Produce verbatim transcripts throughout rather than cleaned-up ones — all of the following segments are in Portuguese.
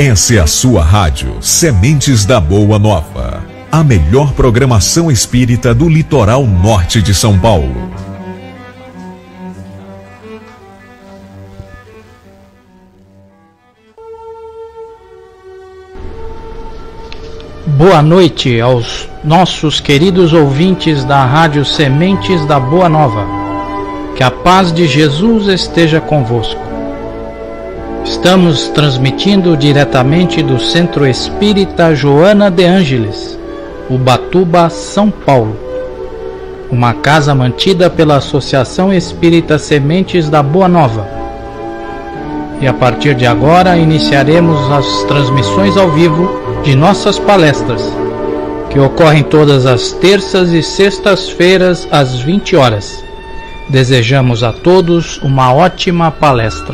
Essa é a sua rádio Sementes da Boa Nova. A melhor programação espírita do litoral norte de São Paulo. Boa noite aos nossos queridos ouvintes da Rádio Sementes da Boa Nova. Que a paz de Jesus esteja convosco. Estamos transmitindo diretamente do Centro Espírita Joana de Ângeles, Ubatuba, São Paulo. Uma casa mantida pela Associação Espírita Sementes da Boa Nova. E a partir de agora iniciaremos as transmissões ao vivo de nossas palestras, que ocorrem todas as terças e sextas-feiras às vinte horas. Desejamos a todos uma ótima palestra.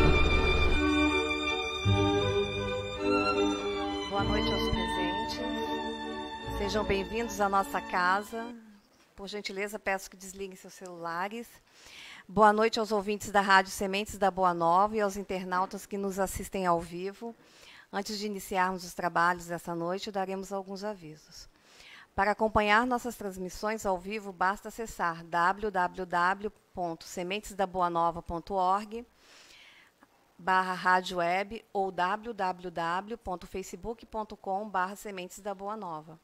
Boa noite aos presentes. Sejam bem-vindos à nossa casa. Por gentileza, peço que desliguem seus celulares. Boa noite aos ouvintes da Rádio Sementes da Boa Nova e aos internautas que nos assistem ao vivo. Antes de iniciarmos os trabalhos dessa noite, daremos alguns avisos. Para acompanhar nossas transmissões ao vivo, basta acessar w w w ponto sementes da boa nova ponto org barra rádio web ou w w w ponto facebook ponto com barra sementes da boa nova.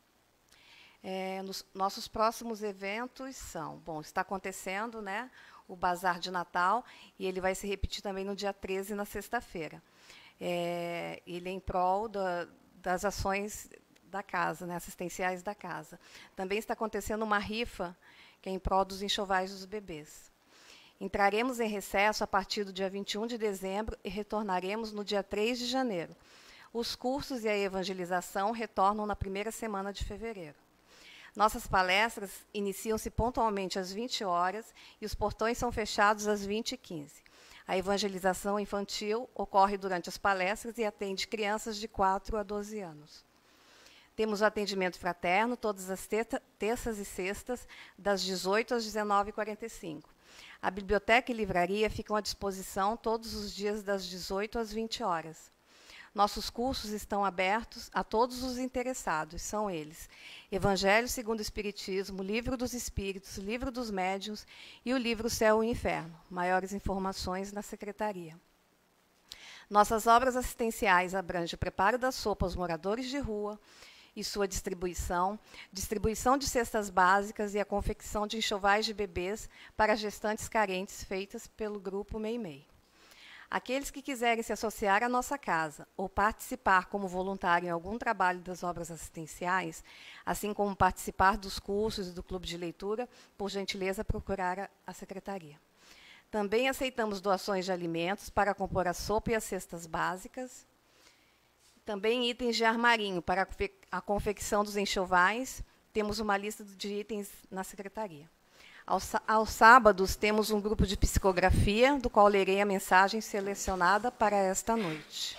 É, nos, nossos próximos eventos são, bom, está acontecendo, né, o Bazar de Natal, e ele vai se repetir também no dia treze, na sexta-feira. É, ele é em prol da, das ações da casa, né, assistenciais da casa. Também está acontecendo uma rifa, que é em prol dos enxovais dos bebês. Entraremos em recesso a partir do dia vinte e um de dezembro e retornaremos no dia três de janeiro. Os cursos e a evangelização retornam na primeira semana de fevereiro. Nossas palestras iniciam-se pontualmente às vinte horas e os portões são fechados às vinte e quinze. A evangelização infantil ocorre durante as palestras e atende crianças de quatro a doze anos. Temos o atendimento fraterno todas as terças e sextas, das dezoito às dezenove e quarenta e cinco. A biblioteca e livraria ficam à disposição todos os dias das dezoito às vinte horas. Nossos cursos estão abertos a todos os interessados, são eles: Evangelho segundo o Espiritismo, Livro dos Espíritos, Livro dos Médiuns e o livro Céu e Inferno. Maiores informações na secretaria. Nossas obras assistenciais abrangem o preparo da sopa aos moradores de rua e sua distribuição, distribuição de cestas básicas e a confecção de enxovais de bebês para gestantes carentes feitas pelo Grupo Meimei. Aqueles que quiserem se associar à nossa casa ou participar como voluntário em algum trabalho das obras assistenciais, assim como participar dos cursos e do clube de leitura, por gentileza, procurar a secretaria. Também aceitamos doações de alimentos para compor a sopa e as cestas básicas. Também itens de armarinho para a confecção dos enxovais. Temos uma lista de itens na secretaria. Aos, aos sábados, temos um grupo de psicografia, do qual lerei a mensagem selecionada para esta noite.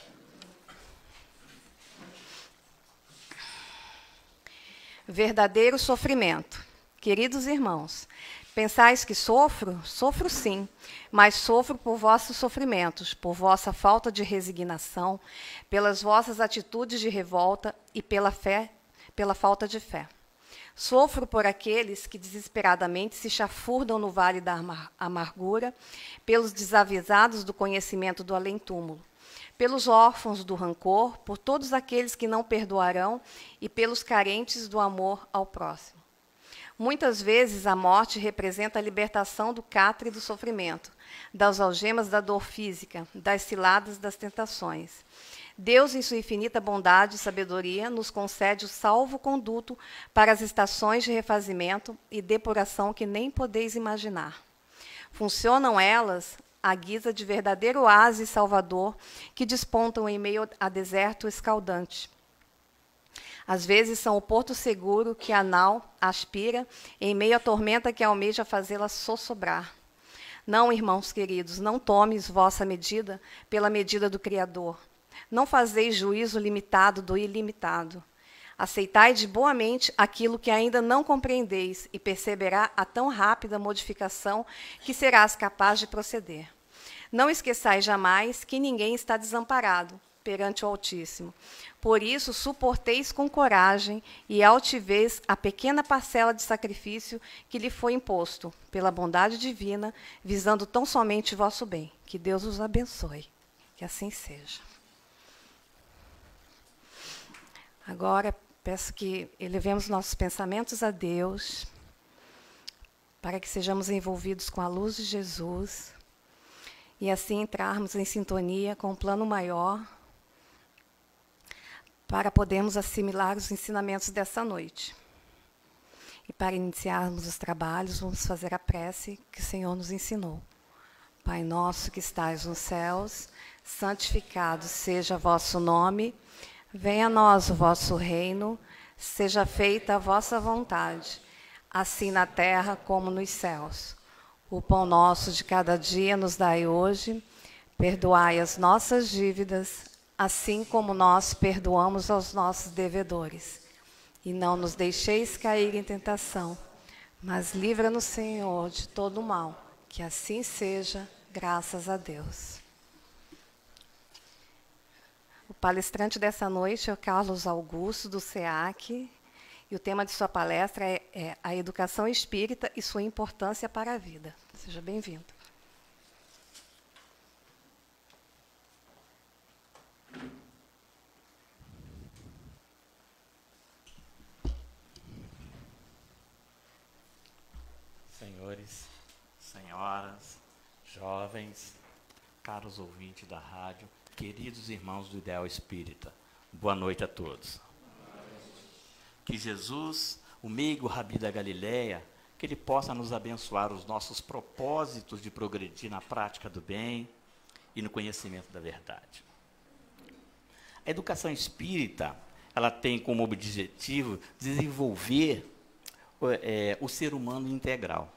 Verdadeiro sofrimento. Queridos irmãos, pensais que sofro? Sofro sim, mas sofro por vossos sofrimentos, por vossa falta de resignação, pelas vossas atitudes de revolta e pela fé, pela falta de fé. Sofro por aqueles que desesperadamente se chafurdam no vale da amargura, pelos desavisados do conhecimento do além-túmulo, pelos órfãos do rancor, por todos aqueles que não perdoarão e pelos carentes do amor ao próximo. Muitas vezes a morte representa a libertação do catre do sofrimento, das algemas da dor física, das ciladas das tentações. Deus, em sua infinita bondade e sabedoria, nos concede o salvo-conduto para as estações de refazimento e depuração que nem podeis imaginar. Funcionam elas à guisa de verdadeiro oásis salvador que despontam em meio a deserto escaldante. Às vezes são o porto seguro que a nau aspira em meio à tormenta que almeja fazê-la sossobrar. Não, irmãos queridos, não tomes vossa medida pela medida do Criador. Não fazeis juízo limitado do ilimitado. Aceitai de boa mente aquilo que ainda não compreendeis e perceberá a tão rápida modificação que serás capaz de proceder. Não esqueçais jamais que ninguém está desamparado, perante o Altíssimo. Por isso, suporteis com coragem e altivez a pequena parcela de sacrifício que lhe foi imposto, pela bondade divina, visando tão somente vosso bem. Que Deus os abençoe. Que assim seja. Agora, peço que elevemos nossos pensamentos a Deus, para que sejamos envolvidos com a luz de Jesus e assim entrarmos em sintonia com o plano maior, para podermos assimilar os ensinamentos dessa noite. E para iniciarmos os trabalhos, vamos fazer a prece que o Senhor nos ensinou. Pai nosso que estais nos céus, santificado seja vosso nome, venha a nós o vosso reino, seja feita a vossa vontade, assim na terra como nos céus. O pão nosso de cada dia nos dai hoje, perdoai as nossas dívidas, assim como nós perdoamos aos nossos devedores. E não nos deixeis cair em tentação, mas livra-nos, Senhor, de todo o mal. Que assim seja, graças a Deus. O palestrante dessa noite é o Carlos Augusto, do SEAC, e o tema de sua palestra é, é a educação espírita e sua importância para a vida. Seja bem-vindo. Senhores, senhoras, jovens, caros ouvintes da rádio, queridos irmãos do Ideal Espírita, boa noite a todos. Que Jesus, o meigo Rabi da Galileia, que Ele possa nos abençoar os nossos propósitos de progredir na prática do bem e no conhecimento da verdade. A educação espírita, ela tem como objetivo desenvolver é, o ser humano integral,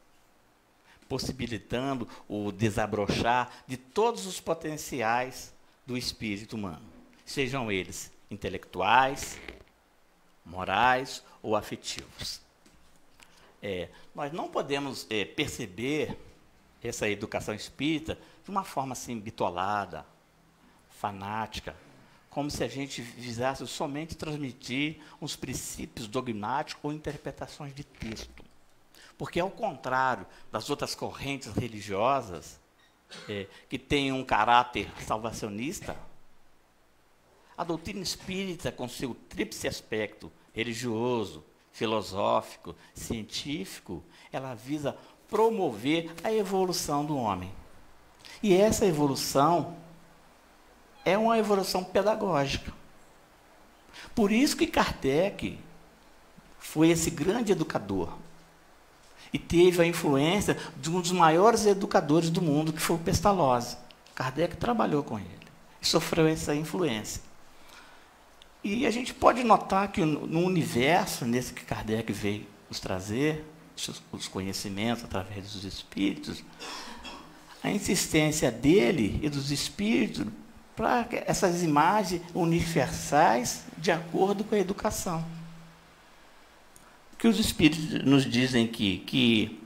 possibilitando o desabrochar de todos os potenciais do espírito humano, sejam eles intelectuais, morais ou afetivos. É, nós não podemos é, perceber essa educação espírita de uma forma assim bitolada, fanática, como se a gente visasse somente transmitir uns princípios dogmáticos ou interpretações de texto. Porque, ao contrário das outras correntes religiosas, é, que têm um caráter salvacionista, a doutrina espírita, com seu tríplice aspecto religioso, filosófico, científico, ela visa promover a evolução do homem. E essa evolução é uma evolução pedagógica. Por isso que Kardec foi esse grande educador e teve a influência de um dos maiores educadores do mundo, que foi o Pestalozzi. Kardec trabalhou com ele e sofreu essa influência. E a gente pode notar que no universo, nesse que Kardec veio nos trazer, os conhecimentos através dos espíritos, a insistência dele e dos espíritos para essas imagens universais de acordo com a educação. Que os espíritos nos dizem que, que,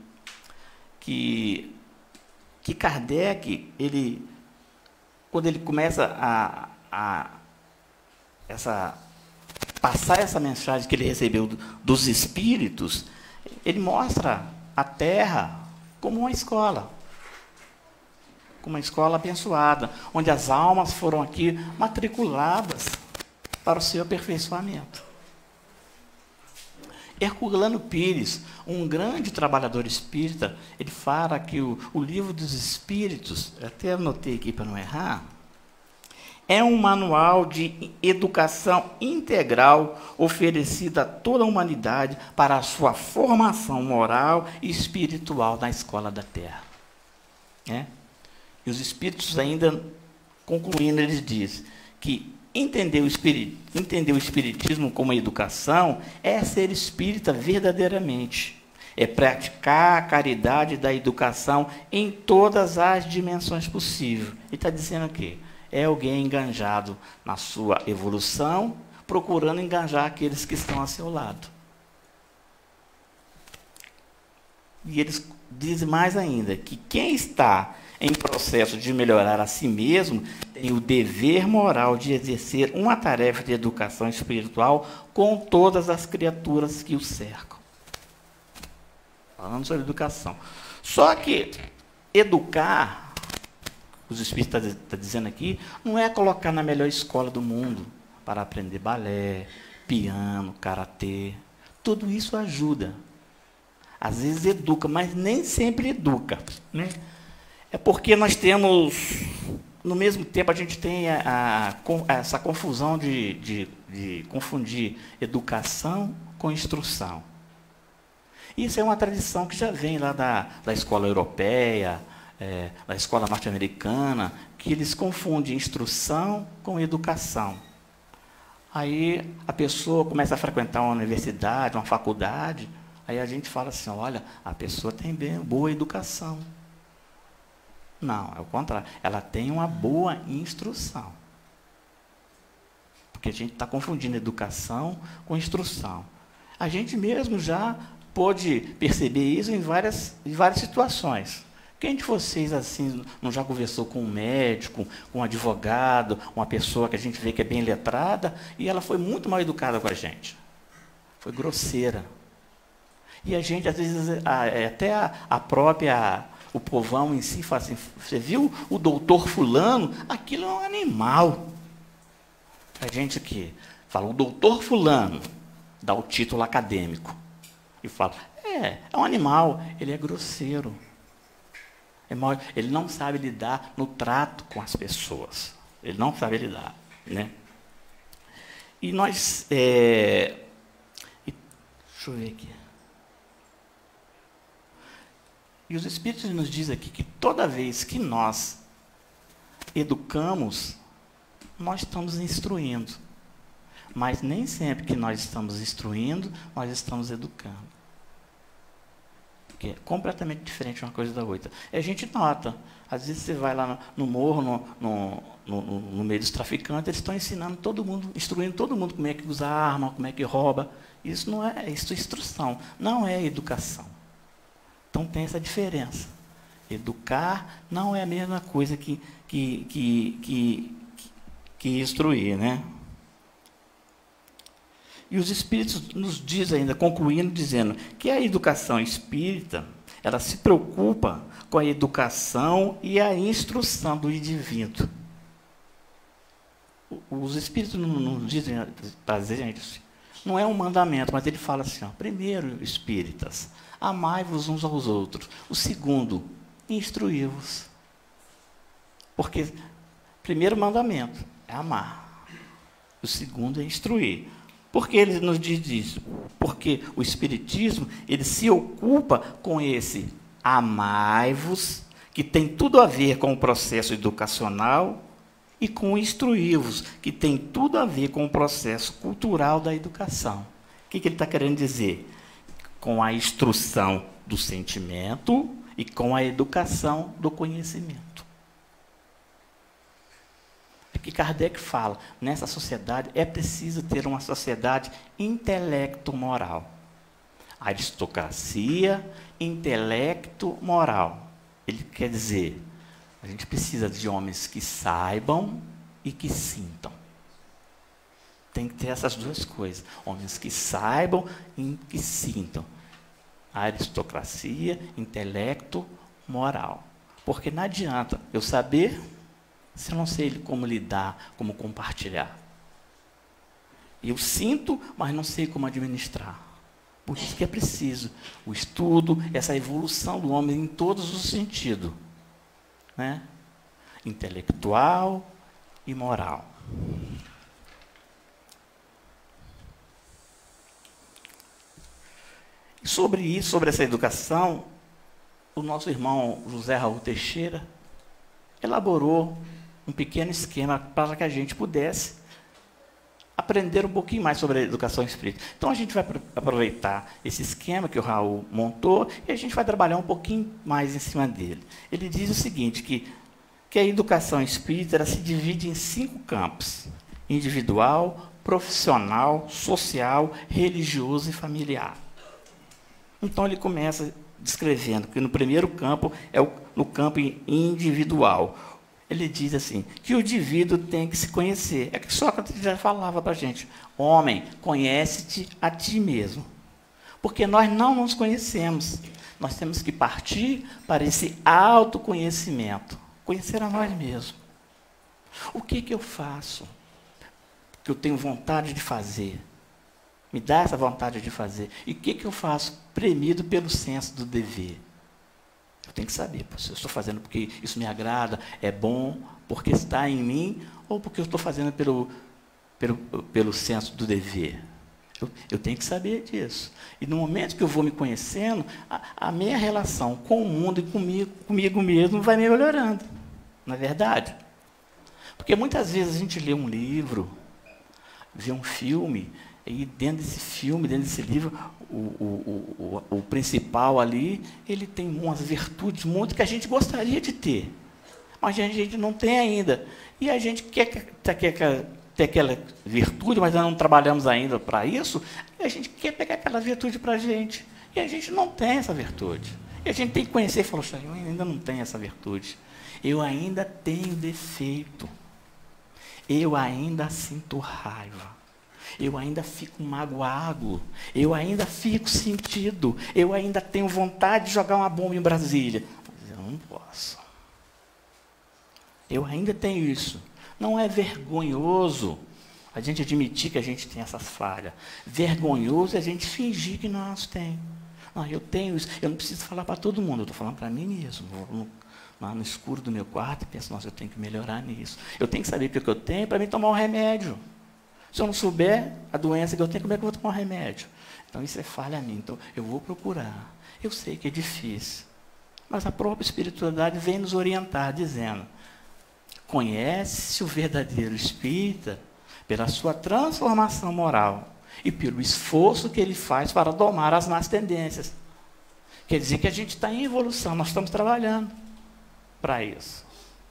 que, que Kardec, ele, quando ele começa a, a essa, passar essa mensagem que ele recebeu dos espíritos, ele mostra a Terra como uma escola, como uma escola abençoada, onde as almas foram aqui matriculadas para o seu aperfeiçoamento. Herculano Pires, um grande trabalhador espírita, ele fala que o, o livro dos espíritos, até anotei aqui para não errar, é um manual de educação integral oferecida a toda a humanidade para a sua formação moral e espiritual na escola da Terra. É? E os espíritos ainda, concluindo, eles dizem que entender o, espirit, entender o espiritismo como educação é ser espírita verdadeiramente. É praticar a caridade da educação em todas as dimensões possíveis. Ele está dizendo o quê? É alguém enganjado na sua evolução, procurando enganjar aqueles que estão a seu lado. E eles dizem mais ainda, que quem está em processo de melhorar a si mesmo tem o dever moral de exercer uma tarefa de educação espiritual com todas as criaturas que o cercam. Falando sobre educação. Só que educar, os espíritos estão tá dizendo aqui, não é colocar na melhor escola do mundo para aprender balé, piano, karatê. Tudo isso ajuda. Às vezes educa, mas nem sempre educa, né? É porque nós temos, no mesmo tempo, a gente tem a, a, essa confusão de, de, de confundir educação com instrução. Isso é uma tradição que já vem lá da, da escola europeia, é, da escola norte-americana, que eles confundem instrução com educação. Aí a pessoa começa a frequentar uma universidade, uma faculdade, aí a gente fala assim, olha, a pessoa tem bem, boa educação. Não, é o contrário. Ela tem uma boa instrução. Porque a gente está confundindo educação com instrução. A gente mesmo já pôde perceber isso em várias, em várias situações. Quem de vocês assim não já conversou com um médico, com um advogado, uma pessoa que a gente vê que é bem letrada, e ela foi muito mal educada com a gente? Foi grosseira. E a gente, às vezes, até a, a própria... O povão em si fala assim, você viu o doutor fulano? Aquilo é um animal. A gente aqui fala, o doutor fulano, dá o título acadêmico. E fala, é, é um animal, ele é grosseiro. É mal, ele não sabe lidar no trato com as pessoas. Ele não sabe lidar, né? E nós... É, e, deixa eu ver aqui. E os Espíritos nos dizem aqui que toda vez que nós educamos, nós estamos instruindo. Mas nem sempre que nós estamos instruindo, nós estamos educando. Que é completamente diferente uma coisa da outra. E a gente nota. Às vezes você vai lá no, no morro, no, no, no, no meio dos traficantes, eles estão ensinando todo mundo, instruindo todo mundo como é que usa arma, como é que rouba. Isso não é, isso é instrução, não é educação. Então tem essa diferença. Educar não é a mesma coisa que, que, que, que, que instruir, né? E os Espíritos nos dizem ainda, concluindo, dizendo que a educação espírita, ela se preocupa com a educação e a instrução do indivíduo. Os Espíritos não nos dizem para a gente, não é um mandamento, mas ele fala assim, ó, primeiro, espíritas, amai-vos uns aos outros. O segundo, instruí-vos. Porque primeiro mandamento é amar. O segundo é instruir. Por que ele nos diz isso? Porque o Espiritismo, ele se ocupa com esse amai-vos, que tem tudo a ver com o processo educacional, e com o instruí-vos, que tem tudo a ver com o processo cultural da educação. O que, que ele está querendo dizer? Com a instrução do sentimento e com a educação do conhecimento. É que Kardec fala, nessa sociedade é preciso ter uma sociedade intelecto-moral. Aristocracia, intelecto-moral. Ele quer dizer, a gente precisa de homens que saibam e que sintam. Tem que ter essas duas coisas. Homens que saibam e que sintam. Aristocracia, intelecto, moral. Porque não adianta eu saber se eu não sei como lidar, como compartilhar. Eu sinto, mas não sei como administrar. Por isso que é preciso o estudo, essa evolução do homem em todos os sentidos. Né? Intelectual e moral. E sobre isso, sobre essa educação, o nosso irmão José Raul Teixeira elaborou um pequeno esquema para que a gente pudesse aprender um pouquinho mais sobre a educação espírita. Então, a gente vai aproveitar esse esquema que o Raul montou e a gente vai trabalhar um pouquinho mais em cima dele. Ele diz o seguinte, que, que a educação espírita ela se divide em cinco campos: individual, profissional, social, religioso e familiar. Então, ele começa descrevendo que no primeiro campo é o, no campo individual. ele diz assim, que o indivíduo tem que se conhecer. É que Sócrates já falava para a gente, homem, conhece-te a ti mesmo. Porque nós não nos conhecemos. Nós temos que partir para esse autoconhecimento. Conhecer a nós mesmos. O que, que eu faço? Que eu tenho vontade de fazer. Me dá essa vontade de fazer. E o que, que eu faço? Premido pelo senso do dever. Eu tenho que saber, se eu estou fazendo porque isso me agrada, é bom, porque está em mim, ou porque eu estou fazendo pelo, pelo, pelo senso do dever. Eu, eu tenho que saber disso. E no momento que eu vou me conhecendo, a, a minha relação com o mundo e comigo, comigo mesmo vai melhorando. Não é verdade? Porque muitas vezes a gente lê um livro, vê um filme, e dentro desse filme, dentro desse livro, o, o, o, o principal ali, ele tem umas virtudes muito que a gente gostaria de ter, mas a gente não tem ainda. E a gente quer, quer, quer ter aquela virtude, mas nós não trabalhamos ainda para isso, e a gente quer pegar aquela virtude para a gente. E a gente não tem essa virtude. E a gente tem que conhecer e falar, eu ainda não tenho essa virtude. Eu ainda tenho defeito. Eu ainda sinto raiva. Eu ainda fico magoado, eu ainda fico sentido, eu ainda tenho vontade de jogar uma bomba em Brasília. Mas eu não posso. Eu ainda tenho isso. Não é vergonhoso a gente admitir que a gente tem essas falhas. Vergonhoso é a gente fingir que nós temos. Não, eu tenho isso, eu não preciso falar para todo mundo, eu estou falando para mim mesmo. No, no, no escuro do meu quarto e penso, nossa, eu tenho que melhorar nisso. Eu tenho que saber o que eu tenho para mim tomar um remédio. Se eu não souber a doença que eu tenho, como é que eu vou tomar um remédio? Então, isso é falha a mim. Então, eu vou procurar. Eu sei que é difícil. Mas a própria espiritualidade vem nos orientar, dizendo, conhece-se o verdadeiro espírita pela sua transformação moral e pelo esforço que ele faz para domar as más tendências. Quer dizer que a gente está em evolução, nós estamos trabalhando para isso.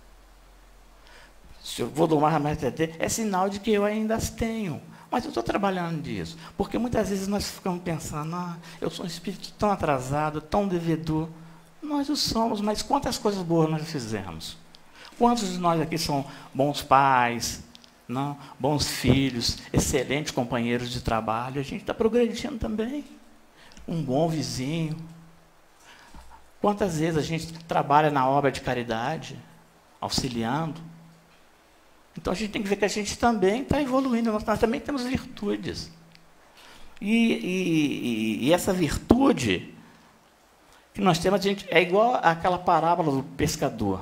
Se eu vou domar a mais tendência, é sinal de que eu ainda as tenho. Mas eu estou trabalhando nisso. Porque muitas vezes nós ficamos pensando, ah, eu sou um espírito tão atrasado, tão devedor. Nós o somos, mas quantas coisas boas nós fizemos? Quantos de nós aqui são bons pais, não? Bons filhos, excelentes companheiros de trabalho? A gente está progredindo também. Um bom vizinho. Quantas vezes a gente trabalha na obra de caridade, auxiliando? Então, a gente tem que ver que a gente também está evoluindo, nós, nós também temos virtudes. E, e, e essa virtude que nós temos, a gente, é igual àquela parábola do pescador.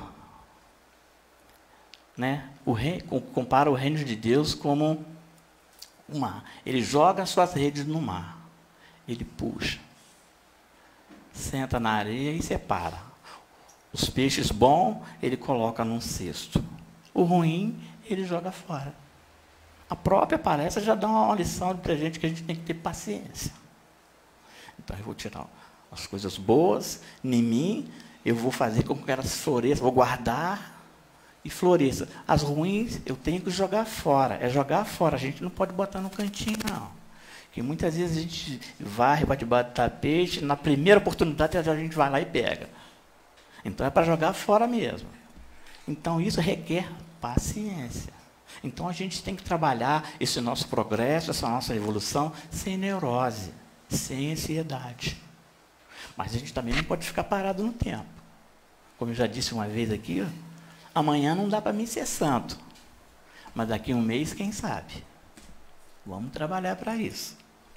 Né? O rei, compara o reino de Deus como o mar. Ele joga as suas redes no mar. Ele puxa. Senta na areia e separa. Os peixes bons, ele coloca num cesto. O ruim, ele joga fora. A própria palestra já dá uma lição para a gente que a gente tem que ter paciência. Então, eu vou tirar as coisas boas em mim, eu vou fazer com que elas floresçam, vou guardar e floresça. As ruins, eu tenho que jogar fora. É jogar fora, a gente não pode botar no cantinho, não. Porque muitas vezes a gente varre, vai debaixo do tapete, na primeira oportunidade a gente vai lá e pega. Então, é para jogar fora mesmo. Então, isso requer paciência. Então, a gente tem que trabalhar esse nosso progresso, essa nossa evolução, sem neurose, sem ansiedade. Mas a gente também não pode ficar parado no tempo. Como eu já disse uma vez aqui, amanhã não dá para mim ser santo. Mas daqui a um mês, quem sabe? Vamos trabalhar para isso.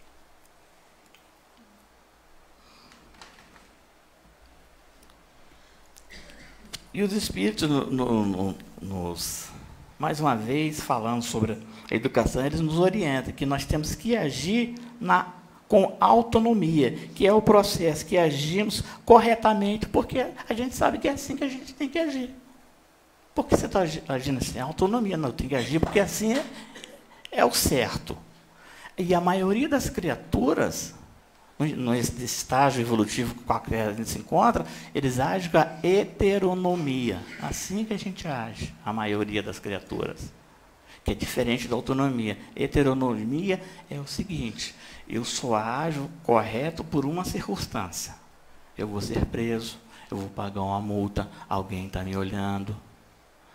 E os Espíritos, no, no, no, nos, mais uma vez, falando sobre a educação, eles nos orientam que nós temos que agir na, com autonomia, que é o processo que agimos corretamente, porque a gente sabe que é assim que a gente tem que agir. Por que você está agindo assim? É autonomia, não, eu tenho que agir, porque assim é, é o certo. E a maioria das criaturas, nesse estágio evolutivo com a gente se encontra, eles agem com a heteronomia. Assim que a gente age, a maioria das criaturas. Que é diferente da autonomia. Heteronomia é o seguinte, eu só ajo correto por uma circunstância. Eu vou ser preso, eu vou pagar uma multa, alguém está me olhando,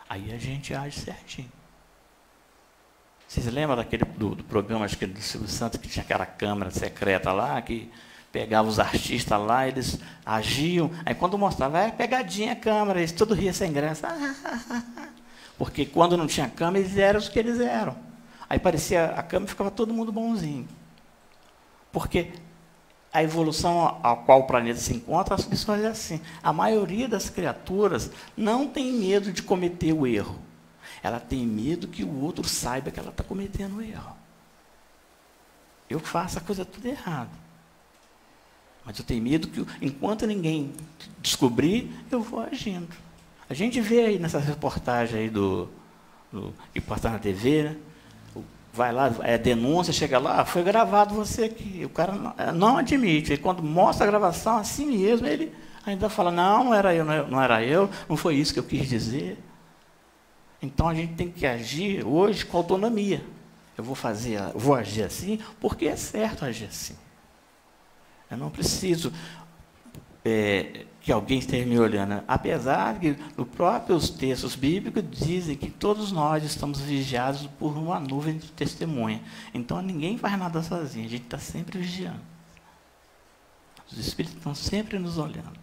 Aí a gente age certinho. Vocês lembram daquele do, do programa, acho que do Silvio Santos, que tinha aquela câmera secreta lá, que pegava os artistas lá, eles agiam, aí quando mostrava, é pegadinha a câmera, eles tudo ria sem graça. Porque quando não tinha câmera, eles eram os que eles eram. Aí parecia a câmera e ficava todo mundo bonzinho. Porque a evolução a qual o planeta se encontra, as questões é assim. A maioria das criaturas não tem medo de cometer o erro. Ela tem medo que o outro saiba que ela está cometendo o erro. Eu faço a coisa tudo errada. Mas eu tenho medo que, enquanto ninguém descobrir, eu vou agindo. A gente vê aí nessa reportagem aí do, do que passa na T V, né? Vai lá, é denúncia, chega lá, foi gravado você aqui. O cara não, não admite. E quando mostra a gravação, assim mesmo, ele ainda fala, não, não era eu, não era eu, não foi isso que eu quis dizer. Então a gente tem que agir hoje com autonomia. Eu vou fazer, eu vou agir assim, porque é certo agir assim. Eu não preciso é, que alguém esteja me olhando. Apesar que os próprios textos bíblicos dizem que todos nós estamos vigiados por uma nuvem de testemunha. Então ninguém faz nada sozinho, a gente está sempre vigiando. Os Espíritos estão sempre nos olhando.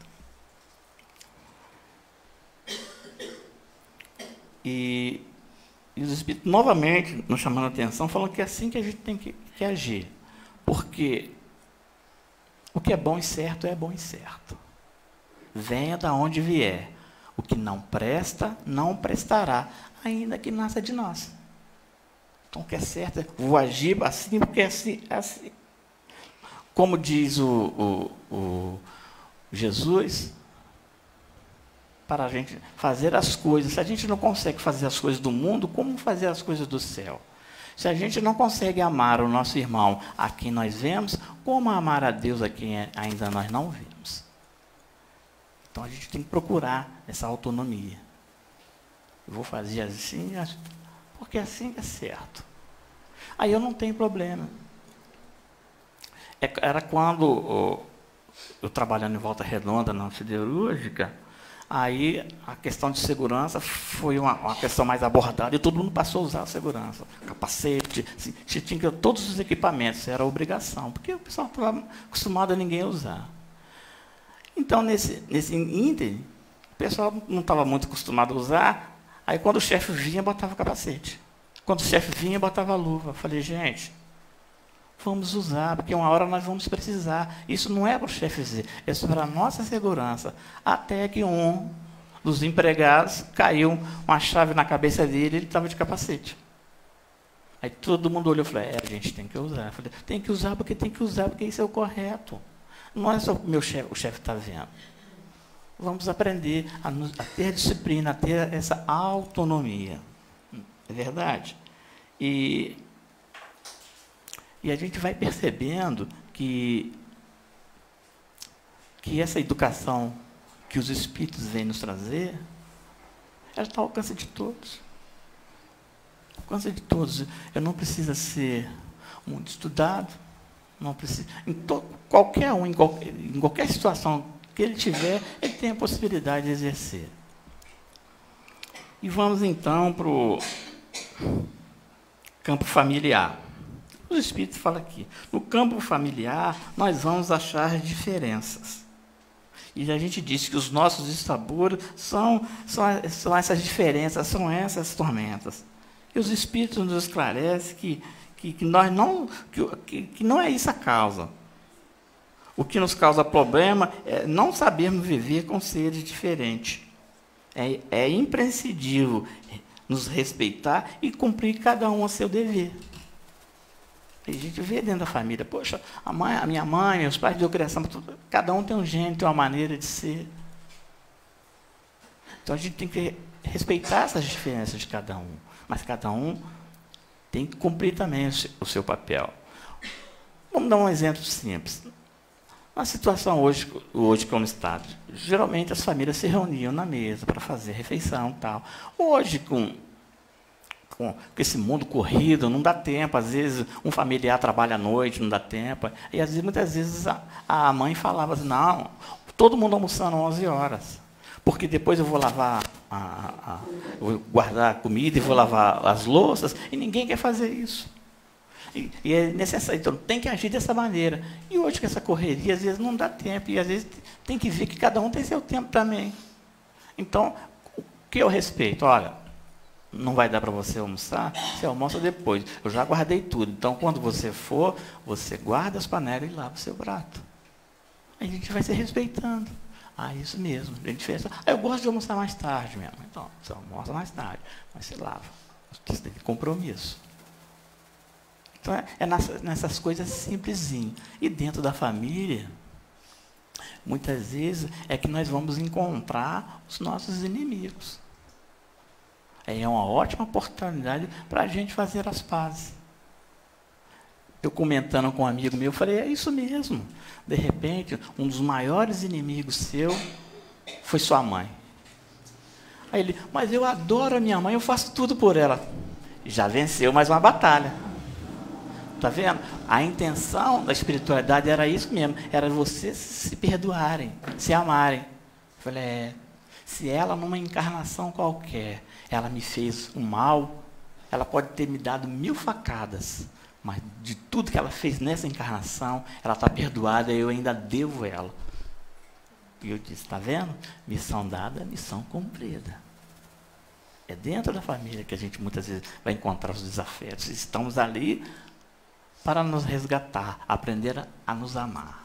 E, e os Espíritos, novamente, nos chamando a atenção, falam que é assim que a gente tem que, que agir. Porque o que é bom e certo é bom e certo. Venha da onde vier. O que não presta, não prestará, ainda que nasça de nós. Então, o que é certo é, vou agir assim, porque é assim, é assim. Como diz o, o, o Jesus, para a gente fazer as coisas. Se a gente não consegue fazer as coisas do mundo, como fazer as coisas do céu? Se a gente não consegue amar o nosso irmão a quem nós vemos, como amar a Deus a quem ainda nós não vemos? Então a gente tem que procurar essa autonomia. Eu vou fazer assim, porque assim é certo. Aí eu não tenho problema. Era quando eu trabalhando em Volta Redonda, na siderúrgica, aí a questão de segurança foi uma, uma questão mais abordada e todo mundo passou a usar a segurança. Capacete, assim, tinha que todos os equipamentos, era obrigação, porque o pessoal estava acostumado a ninguém usar. Então, nesse, nesse ínterim, o pessoal não estava muito acostumado a usar, aí quando o chefe vinha, botava o capacete. Quando o chefe vinha, botava a luva. Eu falei, gente, vamos usar, porque uma hora nós vamos precisar. Isso não é para o chefe dizer, é para a nossa segurança. Até que um dos empregados caiu uma chave na cabeça dele, ele estava de capacete. Aí todo mundo olhou e falou, é, a gente tem que usar. Eu falei, tem que usar porque tem que usar, porque isso é o correto. Não é só o meu chefe, o chefe está vendo. Vamos aprender a, nos, a ter disciplina, a ter essa autonomia. É verdade? E... E a gente vai percebendo que, que essa educação que os Espíritos vêm nos trazer, ela está ao alcance de todos. Ao alcance de todos. Eu não preciso ser muito estudado, não preciso, em to, qualquer um, em qualquer, em qualquer situação que ele tiver, ele tem a possibilidade de exercer. E vamos então para o campo familiar. Os Espíritos falam aqui, no campo familiar, nós vamos achar diferenças. E a gente disse que os nossos dissabores são, são, são essas diferenças, são essas tormentas. E os Espíritos nos esclarecem que, que, que, nós não, que, que não é isso a causa. O que nos causa problema é não sabermos viver com seres diferentes. É, é imprescindível nos respeitar e cumprir cada um a seu dever. A gente vê dentro da família, poxa, a, mãe, a minha mãe, meus pais de criação, cada um tem um gênio, tem uma maneira de ser. Então a gente tem que respeitar essas diferenças de cada um, mas cada um tem que cumprir também o seu papel. Vamos dar um exemplo simples. Na situação hoje, hoje como está, geralmente as famílias se reuniam na mesa para fazer refeição e tal. Hoje, com Com esse mundo corrido, não dá tempo. Às vezes, um familiar trabalha à noite, não dá tempo. E, às vezes, muitas vezes, a, a mãe falava assim, não, todo mundo almoçando às onze horas, porque depois eu vou lavar a, a, vou guardar a comida e vou lavar as louças, e ninguém quer fazer isso. E, e é necessário, então tem que agir dessa maneira. E hoje com essa correria, às vezes não dá tempo, e às vezes tem que ver que cada um tem seu tempo também. Então, o que eu respeito? Olha, não vai dar para você almoçar, você almoça depois. Eu já guardei tudo. Então, quando você for, você guarda as panelas e lava o seu prato. Aí a gente vai se respeitando. Ah, isso mesmo. A gente fez. Ah, eu gosto de almoçar mais tarde mesmo. Então, você almoça mais tarde, mas você lava. Você tem compromisso. Então, é, é nessas, nessas coisas simplesinhas. E dentro da família, muitas vezes, é que nós vamos encontrar os nossos inimigos. É uma ótima oportunidade para a gente fazer as pazes. Eu comentando com um amigo meu, eu falei, é isso mesmo. De repente, um dos maiores inimigos seu foi sua mãe. Aí ele, mas eu adoro a minha mãe, eu faço tudo por ela. Já venceu mais uma batalha. Está vendo? A intenção da espiritualidade era isso mesmo, era vocês se perdoarem, se amarem. Eu falei, é, se ela numa encarnação qualquer, ela me fez um mal, ela pode ter me dado mil facadas, mas de tudo que ela fez nessa encarnação, ela está perdoada e eu ainda devo ela. E eu disse, está vendo? Missão dada, missão cumprida. É dentro da família que a gente muitas vezes vai encontrar os desafios. Estamos ali para nos resgatar, aprender a, a nos amar.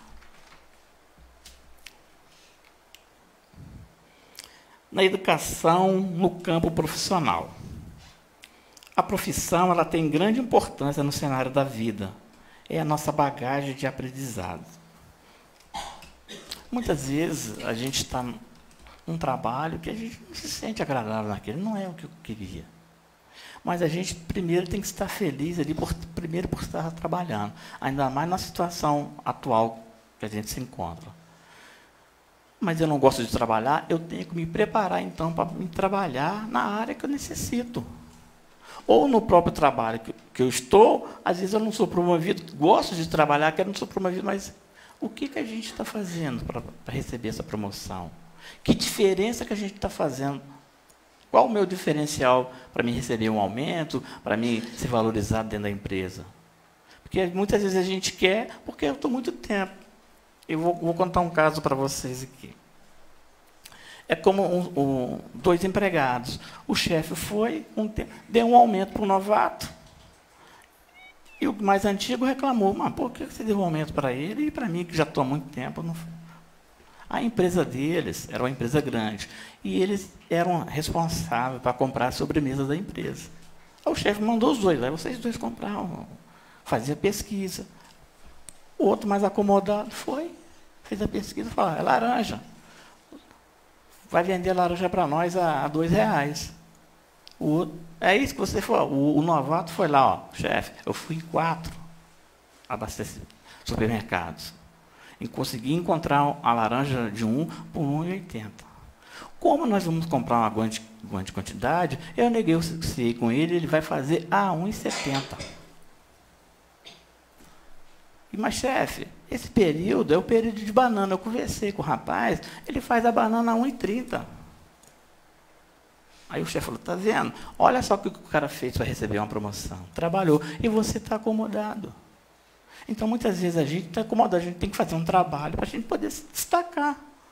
Na educação, no campo profissional. A profissão ela tem grande importância no cenário da vida. É a nossa bagagem de aprendizado. Muitas vezes a gente está num trabalho que a gente não se sente agradável naquele, não é o que eu queria. Mas a gente primeiro tem que estar feliz ali, por, primeiro por estar trabalhando. Ainda mais na situação atual que a gente se encontra. Mas eu não gosto de trabalhar, eu tenho que me preparar, então, para me trabalhar na área que eu necessito. Ou no próprio trabalho que, que eu estou, às vezes eu não sou promovido, gosto de trabalhar, quero não sou promovido, mas o que, que a gente está fazendo para receber essa promoção? Que diferença que a gente está fazendo? Qual o meu diferencial para me receber um aumento, para me ser valorizado dentro da empresa? Porque muitas vezes a gente quer, porque eu estou muito tempo. Eu vou, vou contar um caso para vocês aqui. É como um, um, dois empregados. O chefe foi, um tempo, deu um aumento para o novato, e o mais antigo reclamou, mas por que você deu um aumento para ele e para mim, que já estou há muito tempo? Não... A empresa deles era uma empresa grande, e eles eram responsáveis para comprar a sobremesa da empresa. Aí o chefe mandou os dois, aí vocês dois compraram, fazia pesquisa. O outro mais acomodado foi, fez a pesquisa e falou, é laranja. Vai vender laranja para nós a, a dois reais. O outro, é isso que você falou. O, o novato foi lá, ó, chefe, eu fui em quatro abastecidos, supermercados. E consegui encontrar a laranja de um por um real e oitenta centavos. Como nós vamos comprar uma grande, grande quantidade, eu negociei com ele, ele vai fazer a um real e setenta centavos. Mas, chefe, esse período é o período de banana. Eu conversei com o rapaz, ele faz a banana a um real e trinta centavos. Aí o chefe falou, está vendo? Olha só o que o cara fez para receber uma promoção. Trabalhou. E você está acomodado. Então, muitas vezes, a gente está acomodado. A gente tem que fazer um trabalho para a gente poder se destacar.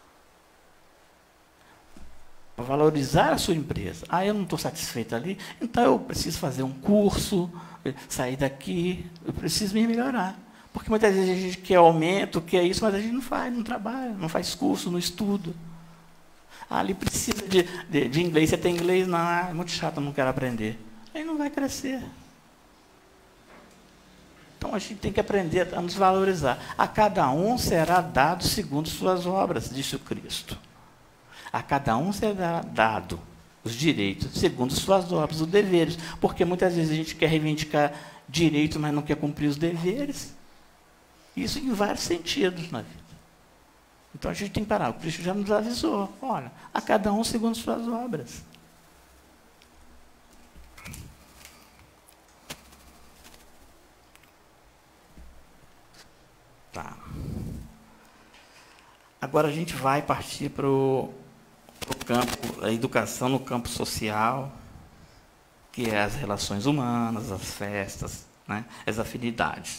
Para valorizar a sua empresa. Ah, eu não estou satisfeito ali, então eu preciso fazer um curso, sair daqui, eu preciso me melhorar. Porque muitas vezes a gente quer aumento, quer isso, mas a gente não faz, não trabalha, não faz curso, não estuda. Ah, ali precisa de, de, de inglês, você tem inglês? Não, é muito chato, eu não quero aprender. Aí não vai crescer. Então a gente tem que aprender a nos valorizar. A cada um será dado segundo suas obras, disse o Cristo. A cada um será dado os direitos segundo suas obras, os deveres. Porque muitas vezes a gente quer reivindicar direitos, mas não quer cumprir os deveres. Isso em vários sentidos na vida. Então a gente tem que parar. O Cristo já nos avisou. Olha, a cada um segundo suas obras. Tá. Agora a gente vai partir para o o campo, a educação no campo social, que é as relações humanas, as festas, né, as afinidades.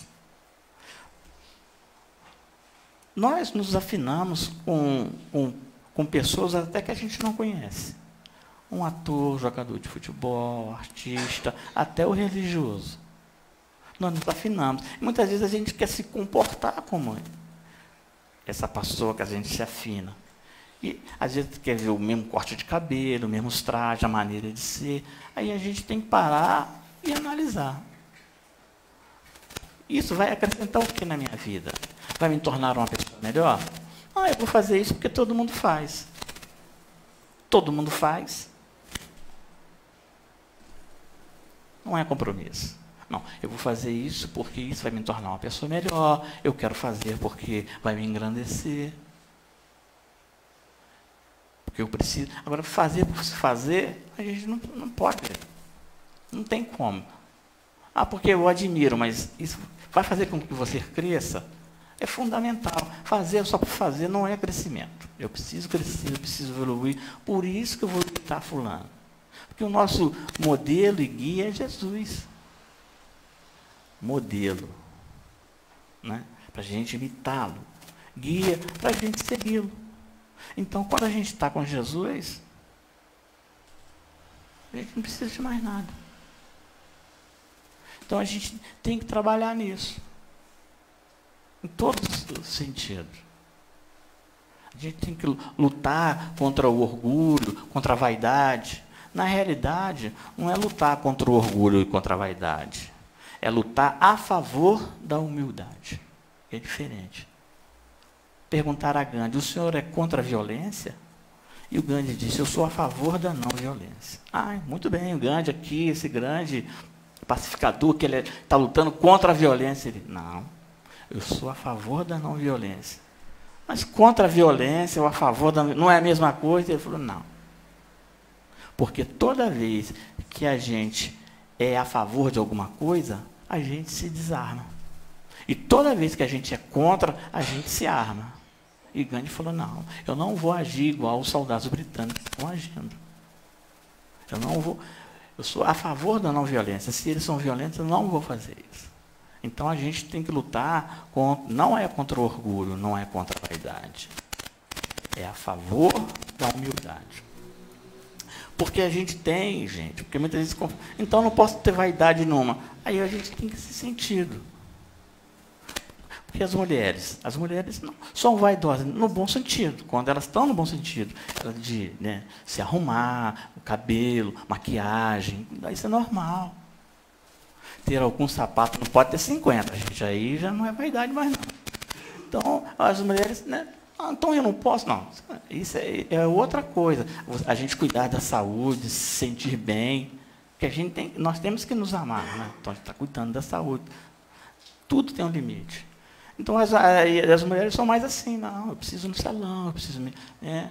Nós nos afinamos com, com, com pessoas até que a gente não conhece. Um ator, jogador de futebol, artista, até o religioso. Nós nos afinamos. E muitas vezes a gente quer se comportar como essa pessoa que a gente se afina. E às vezes quer ver o mesmo corte de cabelo, o mesmo traje, a maneira de ser. Aí a gente tem que parar e analisar. Isso vai acrescentar o que na minha vida? Vai me tornar uma pessoa melhor? Ah, eu vou fazer isso porque todo mundo faz. Todo mundo faz. Não é compromisso. Não, eu vou fazer isso porque isso vai me tornar uma pessoa melhor. Eu quero fazer porque vai me engrandecer. Porque eu preciso. Agora, fazer por fazer, a gente não, não pode. Não tem como. Ah, porque eu admiro, mas isso vai fazer com que você cresça? É fundamental. Fazer só por fazer não é crescimento. Eu preciso crescer, eu preciso evoluir. Por isso que eu vou imitar fulano. Porque o nosso modelo e guia é Jesus. Modelo. Né? Para a gente imitá-lo. Guia para a gente segui-lo. Então, quando a gente está com Jesus, a gente não precisa de mais nada. Então, a gente tem que trabalhar nisso. Em todos os sentidos. A gente tem que lutar contra o orgulho, contra a vaidade. Na realidade, não é lutar contra o orgulho e contra a vaidade. É lutar a favor da humildade. É diferente. Perguntaram a Gandhi, o senhor é contra a violência? E o Gandhi disse, eu sou a favor da não violência. Ah, muito bem, o Gandhi aqui, esse grande pacificador, que ele está lutando contra a violência. Ele, não, eu sou a favor da não violência. Mas contra a violência ou a favor da... não é a mesma coisa? Ele falou, não. Porque toda vez que a gente é a favor de alguma coisa, a gente se desarma. E toda vez que a gente é contra, a gente se arma. E Gandhi falou, não, eu não vou agir igual os soldados britânicos estão agindo. Eu não vou... Eu sou a favor da não violência. Se eles são violentos, eu não vou fazer isso. Então, a gente tem que lutar, contra, não é contra o orgulho, não é contra a vaidade. É a favor da humildade. Porque a gente tem, gente, porque muitas vezes... Então, eu não posso ter vaidade numa. Aí a gente tem que ser sentido. Porque as mulheres, as mulheres não, são vaidosas no bom sentido, quando elas estão no bom sentido, de né, se arrumar, o cabelo, maquiagem, isso é normal. Ter algum sapato, não pode ter cinquenta, gente, aí já não é vaidade mais não. Então, as mulheres, né, ah, então eu não posso, não. Isso é, é outra coisa. A gente cuidar da saúde, se sentir bem, que a gente tem, nós temos que nos amar, né? Então a gente está cuidando da saúde. Tudo tem um limite. Então, as, as mulheres são mais assim, não, eu preciso ir no salão, eu preciso me... É,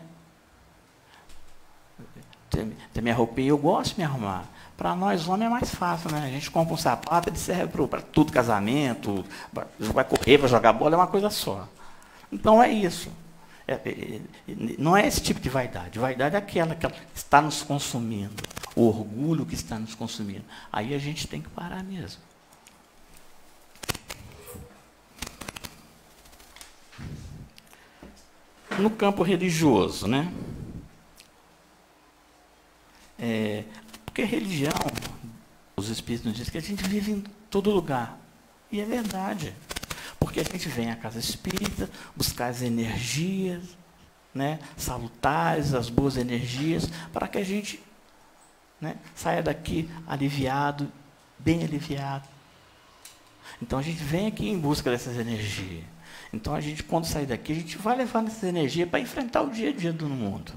ter, ter minha roupinha, eu gosto de me arrumar. Para nós, homens, é mais fácil, né? A gente compra um sapato, ele serve para tudo, casamento, pra, vai correr, vai jogar bola, é uma coisa só. Então, é isso. É, é, não é esse tipo de vaidade. Vaidade é aquela que está nos consumindo, o orgulho que está nos consumindo. Aí a gente tem que parar mesmo. No campo religioso, né? É, porque a religião, os espíritos nos dizem que a gente vive em todo lugar. E é verdade. Porque a gente vem à casa espírita buscar as energias, né, salutares, as boas energias, para que a gente, né, saia daqui aliviado, bem aliviado. Então a gente vem aqui em busca dessas energias. Então, a gente, quando sair daqui, a gente vai levando essa energia para enfrentar o dia a dia do mundo.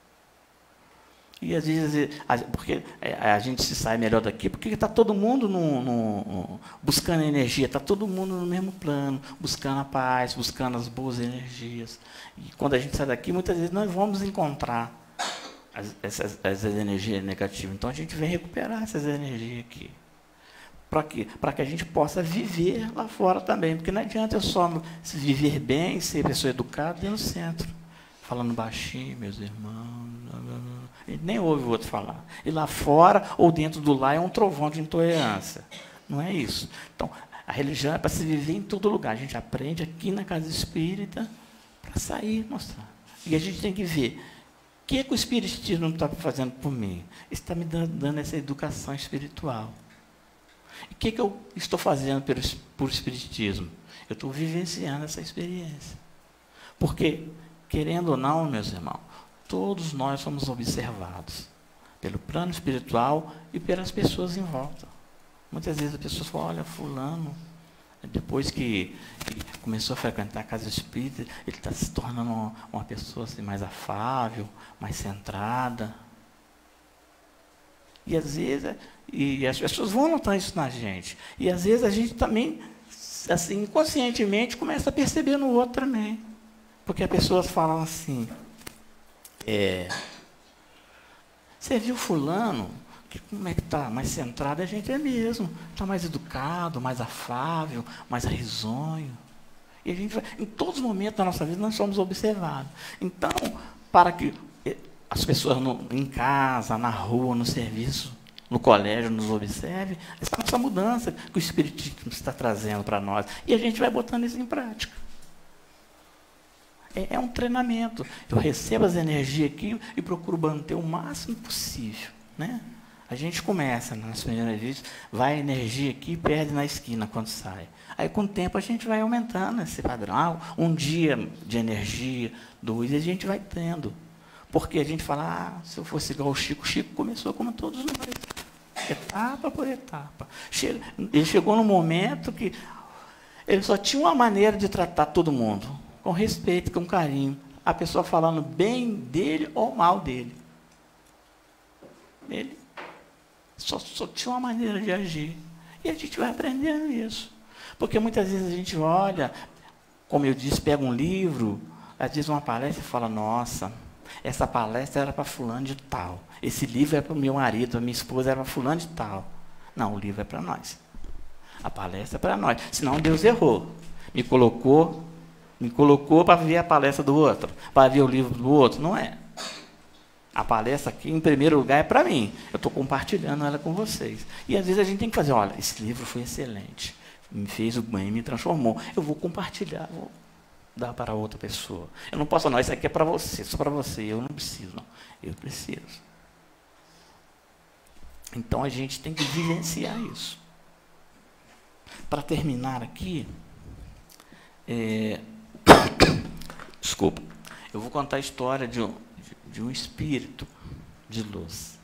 E, às vezes, porque a gente se sai melhor daqui, porque está todo mundo no, no, buscando energia, está todo mundo no mesmo plano, buscando a paz, buscando as boas energias. E, quando a gente sai daqui, muitas vezes, nós vamos encontrar as, essas, essas energias negativas. Então, a gente vem recuperar essas energias aqui. Para quê? Para que a gente possa viver lá fora também. Porque não adianta eu só viver bem, ser pessoa educada dentro do centro. falando baixinho, meus irmãos. Ele nem ouve o outro falar. E lá fora, ou dentro do lar, é um trovão de intolerância. Não é isso. Então, a religião é para se viver em todo lugar. A gente aprende aqui na casa espírita para sair e mostrar. E a gente tem que ver o que, é que o espiritismo está fazendo por mim. Está me dando, dando essa educação espiritual. E o que, que eu estou fazendo por, por espiritismo? Eu estou vivenciando essa experiência. Porque, querendo ou não, meus irmãos, todos nós somos observados pelo plano espiritual e pelas pessoas em volta. Muitas vezes as pessoas falam, olha, fulano, depois que, que começou a frequentar a casa espírita, ele está se tornando uma, uma pessoa assim, mais afável, mais centrada. E às vezes, e as pessoas vão notar isso na gente. E às vezes a gente também, assim, inconscientemente, começa a perceber no outro também. Porque as pessoas falam assim, é, você viu fulano, que como é que está mais centrado? A gente é mesmo, está mais educado, mais afável, mais risonho. E a gente vai, em todos os momentos da nossa vida nós somos observados. Então, para que as pessoas no, em casa, na rua, no serviço, no colégio, nos observem, essa nossa mudança que o Espiritismo está trazendo para nós. E a gente vai botando isso em prática. É, é um treinamento. Eu recebo as energias aqui e procuro manter o máximo possível. Né? A gente começa, nas primeiras vezes, vai a energia aqui e perde na esquina quando sai. Aí, com o tempo, a gente vai aumentando esse padrão. Um dia de energia, dois, a gente vai tendo. Porque a gente fala, ah, se eu fosse igual o Chico, o Chico começou como todos nós. Etapa por etapa. Ele chegou num momento que ele só tinha uma maneira de tratar todo mundo, com respeito, com carinho. A pessoa falando bem dele ou mal dele. Ele só, só tinha uma maneira de agir. E a gente vai aprendendo isso. Porque muitas vezes a gente olha, como eu disse, pega um livro, às vezes uma palestra e fala, nossa, essa palestra era para fulano de tal. Esse livro é para o meu marido, a minha esposa era para fulano de tal. Não, o livro é para nós. A palestra é para nós. Senão Deus errou. Me colocou, me colocou para ver a palestra do outro, para ver o livro do outro. Não é. A palestra aqui, em primeiro lugar, é para mim. Eu estou compartilhando ela com vocês. E às vezes a gente tem que fazer, olha, esse livro foi excelente. Me fez o bem, me transformou. Eu vou compartilhar, vou dar para outra pessoa. Eu não posso, não, isso aqui é para você, só para você. Eu não preciso, não. Eu preciso. Então, a gente tem que vivenciar isso. Para terminar aqui, é... desculpa, eu vou contar a história de um, de, de um espírito de luz.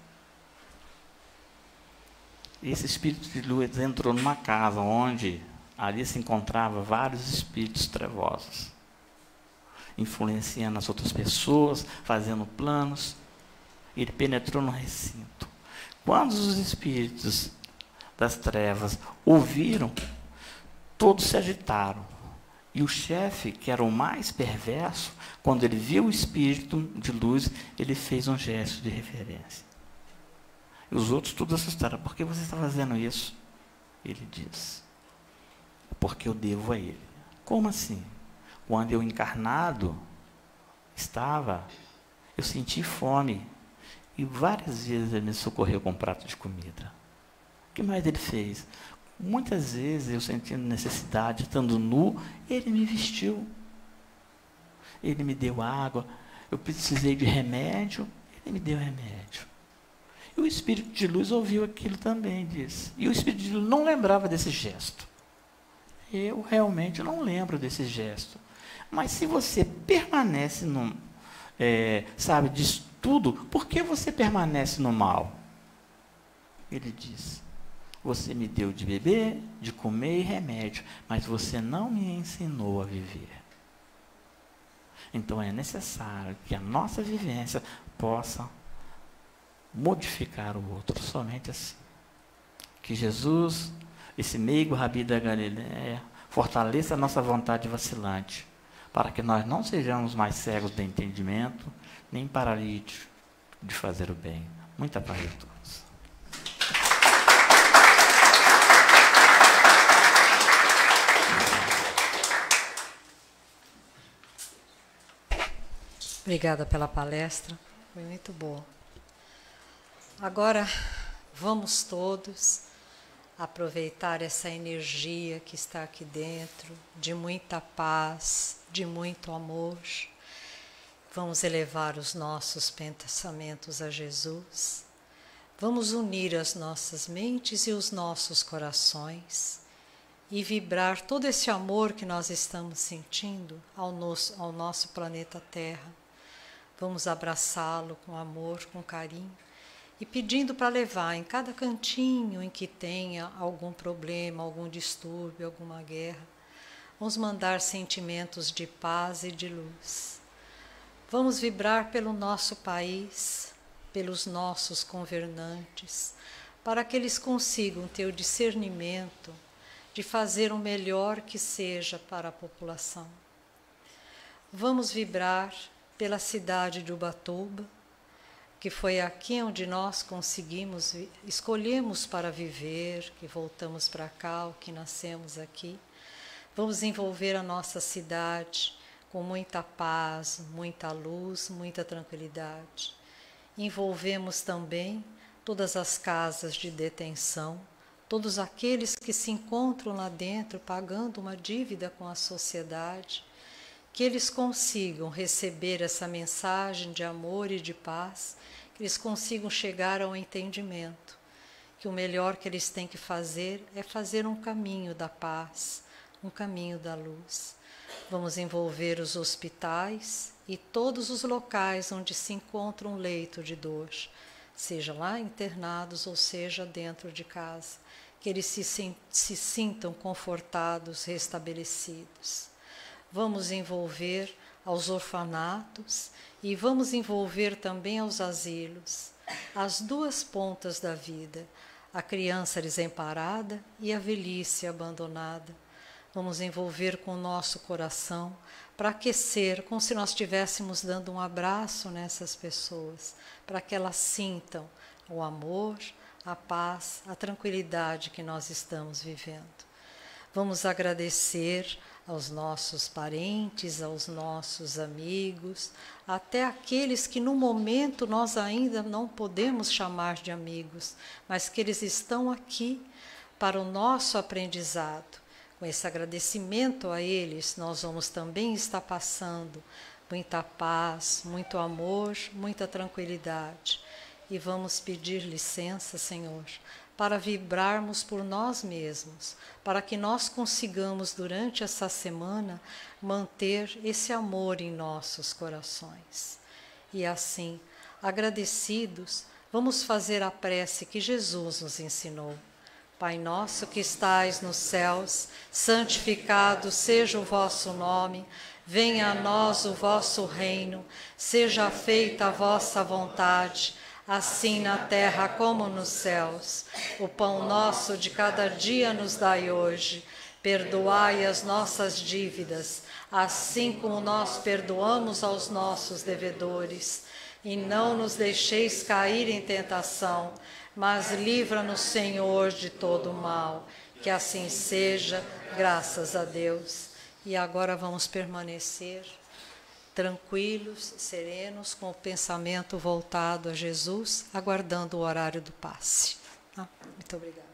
Esse espírito de luz entrou numa casa onde ali se encontravam vários espíritos trevosos, influenciando as outras pessoas, fazendo planos. Ele penetrou no recinto. Quando os espíritos das trevas ouviram, todos se agitaram. E o chefe, que era o mais perverso, quando ele viu o espírito de luz, ele fez um gesto de reverência. E os outros todos assustaram. Por que você está fazendo isso? Ele diz, porque eu devo a ele. Como assim? Quando eu encarnado estava, eu senti fome. E várias vezes ele me socorreu com um prato de comida. O que mais ele fez? Muitas vezes eu sentindo necessidade, estando nu, ele me vestiu. Ele me deu água. Eu precisei de remédio, ele me deu remédio. E o espírito de luz ouviu aquilo também, disse. E o espírito de luz não lembrava desse gesto. Eu realmente não lembro desse gesto. Mas se você permanece no, é, sabe, disso tudo, por que você permanece no mal? Ele diz, você me deu de beber, de comer e remédio, mas você não me ensinou a viver. Então é necessário que a nossa vivência possa modificar o outro, somente assim. Que Jesus, esse meigo Rabi da Galileia, fortaleça a nossa vontade vacilante, para que nós não sejamos mais cegos de entendimento, nem paralíticos de fazer o bem. Muita paz a todos. Obrigada pela palestra, foi muito boa. Agora, vamos todos aproveitar essa energia que está aqui dentro, de muita paz, de muito amor. Vamos elevar os nossos pensamentos a Jesus. Vamos unir as nossas mentes e os nossos corações e vibrar todo esse amor que nós estamos sentindo ao nosso, ao nosso planeta Terra. Vamos abraçá-lo com amor, com carinho e pedindo para levar em cada cantinho em que tenha algum problema, algum distúrbio, alguma guerra. Vamos mandar sentimentos de paz e de luz. Vamos vibrar pelo nosso país, pelos nossos governantes, para que eles consigam ter o discernimento de fazer o melhor que seja para a população. Vamos vibrar pela cidade de Ubatuba, que foi aqui onde nós conseguimos, escolhemos para viver, que voltamos para cá, que nascemos aqui. Vamos envolver a nossa cidade com muita paz, muita luz, muita tranquilidade. Envolvemos também todas as casas de detenção, todos aqueles que se encontram lá dentro pagando uma dívida com a sociedade, que eles consigam receber essa mensagem de amor e de paz, que eles consigam chegar ao entendimento, que o melhor que eles têm que fazer é fazer um caminho da paz, um caminho da luz. Vamos envolver os hospitais e todos os locais onde se encontra um leito de dor, seja lá internados ou seja dentro de casa, que eles se, se sintam confortados, restabelecidos. Vamos envolver aos orfanatos e vamos envolver também aos asilos, as duas pontas da vida, a criança desamparada e a velhice abandonada. Vamos envolver com o nosso coração para aquecer, como se nós estivéssemos dando um abraço nessas pessoas, para que elas sintam o amor, a paz, a tranquilidade que nós estamos vivendo. Vamos agradecer aos nossos parentes, aos nossos amigos, até aqueles que no momento nós ainda não podemos chamar de amigos, mas que eles estão aqui para o nosso aprendizado. Com esse agradecimento a eles, nós vamos também estar passando muita paz, muito amor, muita tranquilidade. E vamos pedir licença, Senhor, para vibrarmos por nós mesmos, para que nós consigamos, durante essa semana, manter esse amor em nossos corações. E assim, agradecidos, vamos fazer a prece que Jesus nos ensinou. Pai nosso que estais nos céus, santificado seja o vosso nome, venha a nós o vosso reino, seja feita a vossa vontade, assim na terra como nos céus. O pão nosso de cada dia nos dai hoje, perdoai as nossas dívidas, assim como nós perdoamos aos nossos devedores, e não nos deixeis cair em tentação, mas livra-nos, Senhor, de todo o mal. Que assim seja, graças a Deus. E agora vamos permanecer tranquilos, serenos, com o pensamento voltado a Jesus, aguardando o horário do passe. Ah, muito obrigada.